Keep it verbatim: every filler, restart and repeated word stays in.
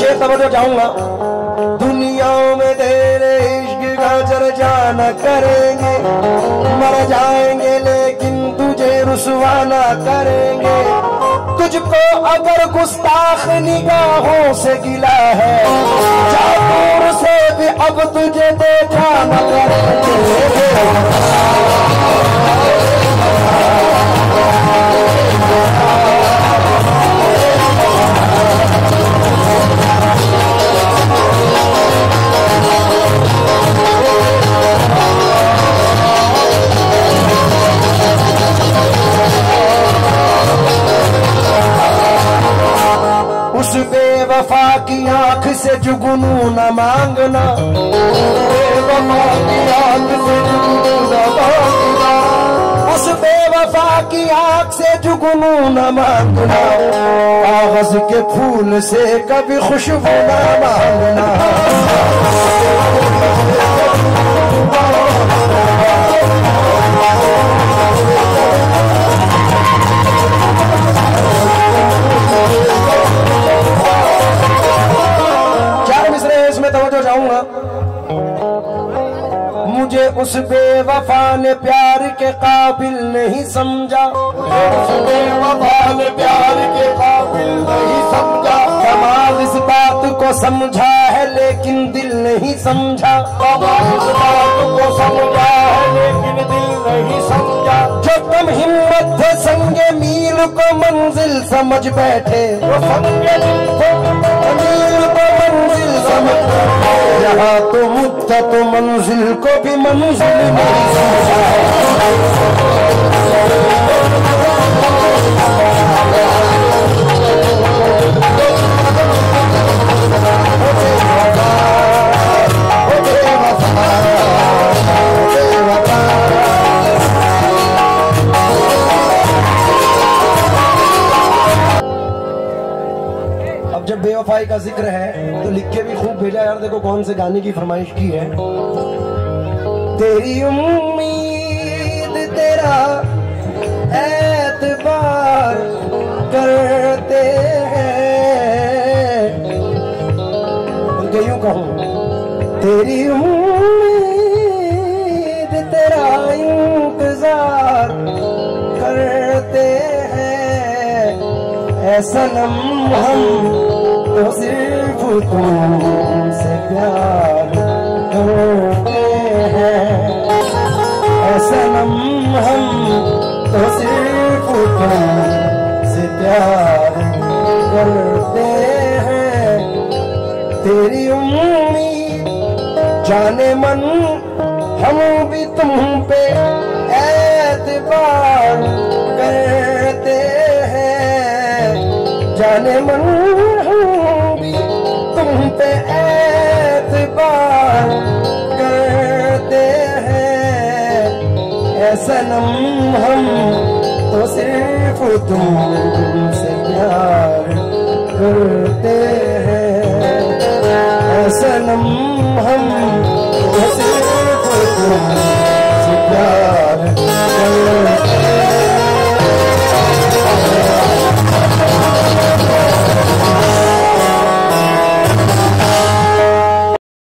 तवज्जो चाहूंगा। दुनिया में तेरे इश्क का चर्चा न करेंगे, मर जाएंगे लेकिन तुझे रुसवा न करेंगे। तुझको अगर गुस्ताख निगाहों से गिला है, चादर से भी अब तुझे देखा न करेंगे। उस बेवफा की आंख से जुगनू न मांगना, बेवफा की आंख से जुगनू न मांगना, उस बेवफा की आंख से जुगनू न मांगना। कागज के फूल से कभी खुशबू न मांगना। तवज्जो चाहूंगा। मुझे उस बेवफा ने प्यार के काबिल नहीं समझा, उस बेवफा ने प्यार के काबिल नहीं समझा। कमाल इस बात को समझा है लेकिन दिल नहीं समझा, कमाल इस बात को समझा है लेकिन दिल नहीं समझा। जो तुम हिम्मत थे संगे मील को मंजिल समझ बैठे, वो संगे मील को मंजिल समझ बैठे। यहाँ तो मुद्दा तो मंजिल को भी मंजिल नहीं समझा। जब बेवफाई का जिक्र है तो लिख के भी खूब भेजा यार। देखो कौन से गाने की फरमाइश की है। तेरी उम्मीद तेरा एतबार करते हैं, यूं कहूं तेरी उम्मीद तेरा इंतजार करते हैं। ऐसा सनम हम तो सिर्फ तुमसे प्यार करते हैं। ऐ सनम हम तो सिर्फ तुमसे प्यार करते हैं। तेरी उम्मीद जाने मन हम भी तुम पे एतबार करते हैं। जाने मन हम भी तुम पे एतबार करते हैं। ऐ सनम हम तो सिर्फ तुमसे प्यार करते हैं। ऐ सनम हम तो